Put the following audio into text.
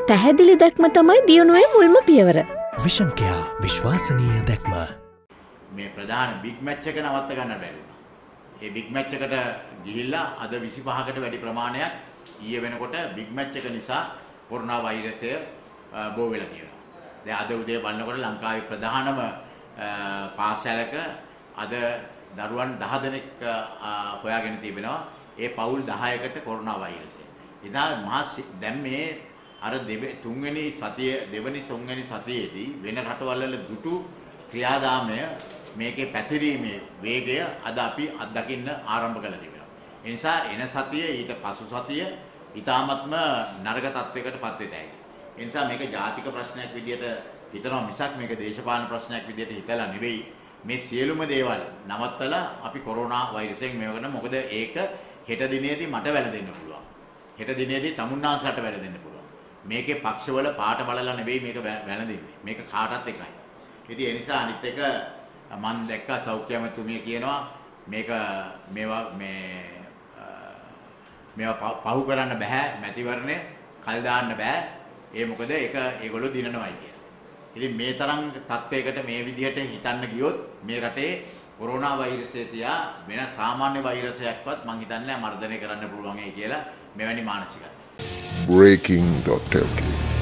පැහැදිලි දැක්ම තමයි දියුණුවේ මුල්ම පියවර. විෂන් කෙයා විශ්වාසනීය දැක්ම. මේ ප්‍රධාන බිග් මැච් එක නවත්ත ගන්න බැරි වුණා. ඒ බිග් මැච් එකට ගිහිල්ලා අද 25කට වැඩි ප්‍රමාණයක් ඊයේ වෙනකොට බිග් මැච් එක නිසා කොරෝනා වෛරසය බෝ වෙලා තියෙනවා. දැන් අද උදේ බලනකොට ලංකාවේ ප්‍රධානම පාසලක අද දරුවන් 10 දෙනෙක් හොයාගෙන තිබෙනවා. ඒ පවුල් 10කට කොරෝනා වෛරසය. ඉතින් දැන් මේ අර තුන්වෙනි සතිය දෙවෙනි තුන්වෙනි සතියේදී වෙන රටවල් වල දුටු ක්‍රියාදාමය මේකේ පැතිරීමේ වේගය අද අපි අත්දකින්න ආරම්භ කළ තිබෙනවා. ඒ නිසා එන සතිය ඊට පසු සතිය ඊටාත්ම නරක තත්වයකට පත් වෙත හැකියි. ඒ නිසා මේක ජාතික ප්‍රශ්නයක් විදියට හිතනවා මිසක් මේක දේශපාලන ප්‍රශ්නයක් විදියට හිතලා නෙවෙයි. මේ සියලුම දේවල් නවත්තලා අපි කොරෝනා වෛරසයෙන් මේව කරන මොකද ඒක හෙට දිනේදී මට වැළඳෙන්න පුළුවන්. හෙට දිනේදී තමුන්නාන්සලට වැළඳෙන්න පුළුවන්. මේකේ පක්ෂවල පාට බලලා නෙවෙයි මේක වැළඳින්නේ. මේක කාටත් එකයි. ඉතින් ඒ නිසා අනිත් එක මම දැක්කා සෞඛ්‍ය අමාත්‍යතුමිය කියනවා මේක මේවා පහු කරන්න බෑ මැතිවරණය කල් දාන්න බෑ. ඒ මොකද ඒක ඒගොල්ලෝ දිනනවායි කියලා. ඉතින් මේ තරම් තත්වයකට මේ විදිහට හිතන්න ගියොත් මේ රටේ කොරෝනා වෛරසය තියා වෙන සාමාන්‍ය වෛරසයක්වත් මං හිතන්නේ මර්ධනය කරන්න පුළුවන් ඒ කියලා මෙවැනි මානසිකත්වයක්. breaking.lk